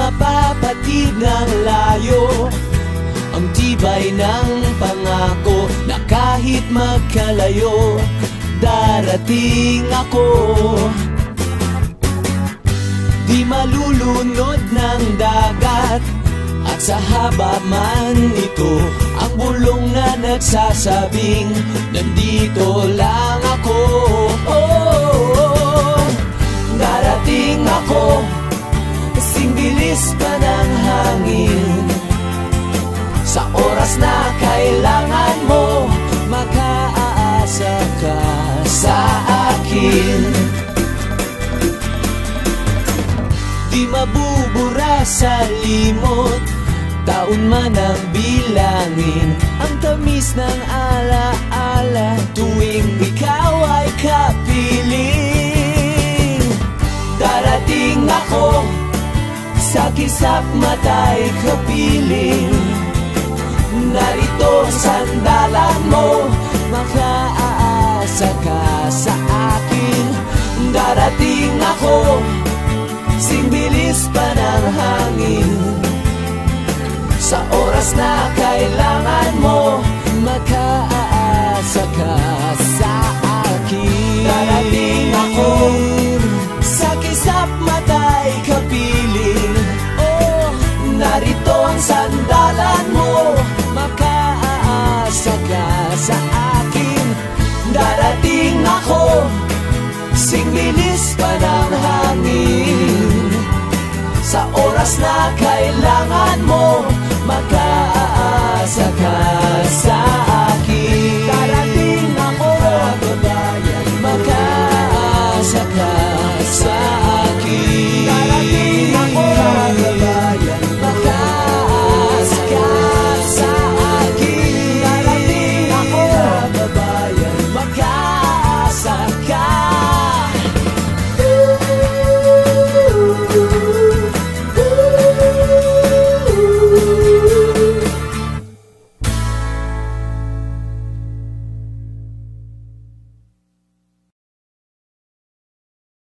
mapapatid ng layo ang tibay ng pangako na kahit magkalayo, darating ako. Di malulunod ng dagat at sa haba man ito, ang bulong na nagsasabing nandito lang ako. Oh, darating ako, kasing bilis pa ng hangin. Sa oras na kailangan mo, makaasa ka sa akin. Di mabubura sa limot, taon man ang bilangin, ang tamis ng alaala tuwing ikaw ay kapiling. Darating ako, sa kisap mata'y kapiling. Narito sandalan mo, makaasa ka sa akin. Darating ako, sing bilis pa ng hangin. Sa oras na kailangan mo, makaasa ka sa akin. Darating ako, sa kisap mata'y kapiling. Oh, narito ang sandalan mo, makaasa ka sa akin. Darating ako, sing bilis pa na